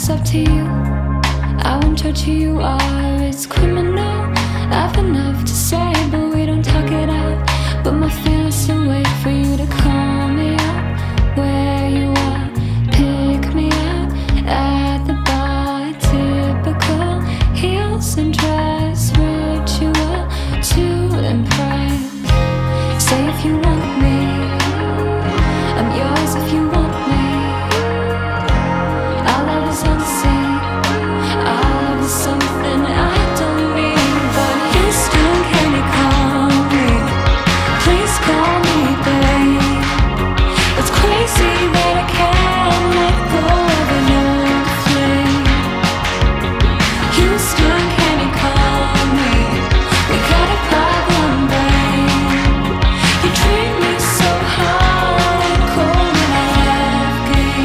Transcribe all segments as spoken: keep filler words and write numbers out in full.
it's up to you. I won't judge who you are, it's criminal. I've enough to say, but we don't talk it out. But my feelings still wait for you to call me up. Where you are, pick me up at the bar. Typical heels and dress ritual to impress. Say if you want me, I'm yours if you want me. Our love is unseen, our love is something I don't mean. But Houston, can you call me? Please call me, babe. It's crazy that I can't let go of an old flame. Houston, can you call me? We got a problem, babe. You treat me so hard and cold when I left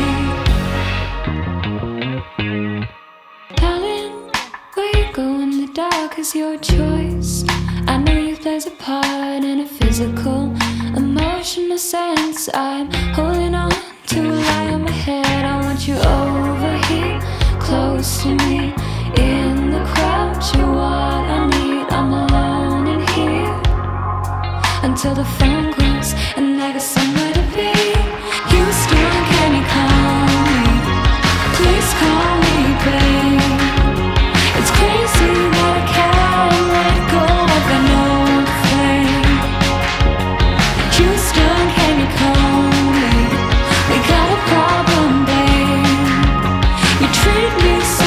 game. Darling, where you go in the dark is your choice. I know you plays a part in a physical, emotional sense. I'm holding on to a lie on my head. I want you over here, close to me, in the crowd. You're what I need, I'm alone in here until the phone calls and I got somewhere to be. Houston, can you call me? Please call me, babe. It's crazy that I can't let go of an old flame. Houston, can you call me? We got a problem, babe. You treat me so